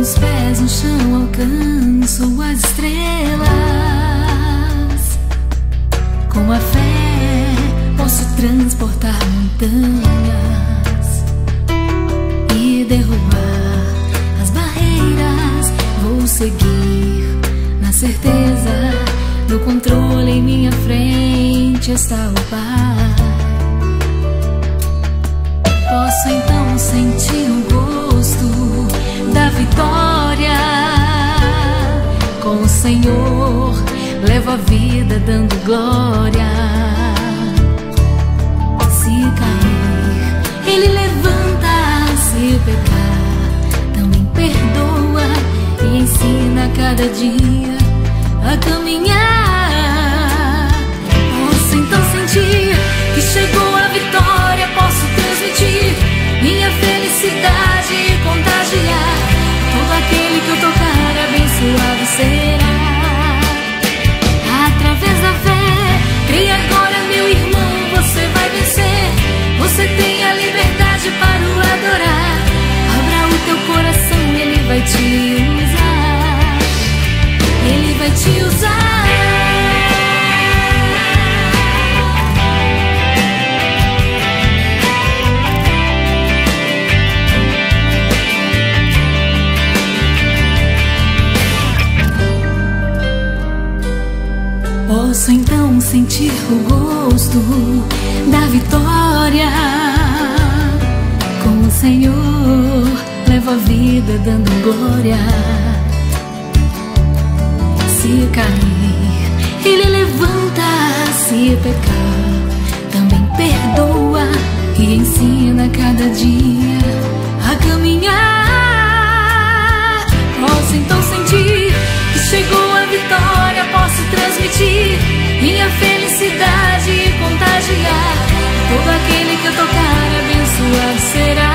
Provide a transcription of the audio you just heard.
os pés no chão alcanço as estrelas. Com a fé posso transportar montanhas e derrubar as barreiras. Vou seguir na certeza, no controle em minha frente está o Pai. Posso então sentir o gosto da vitória. Com o Senhor levo a vida dando glória. Se cair, Ele levanta. Se pecar, também perdoa e ensina a cada dia a caminhar. Posso então sentir que chegou a vitória. Posso transmitir minha felicidade e contagiar. Todo aquele que eu tocar abençoado será. Através da fé, creia agora, meu irmão, você vai vencer. Você tem a liberdade para o adorar. Abra o teu coração, Ele vai te usar. Ele vai te usar. Posso então sentir o gosto da vitória. Com o Senhor levo a vida dando glória. Se cair, Ele levanta. Se pecar, também perdoa e ensina a cada dia a caminhar. Posso então sentir que chegou a vitória. Posso transmitir minha felicidade e contagiar. Todo aquele que eu tocar abençoado será.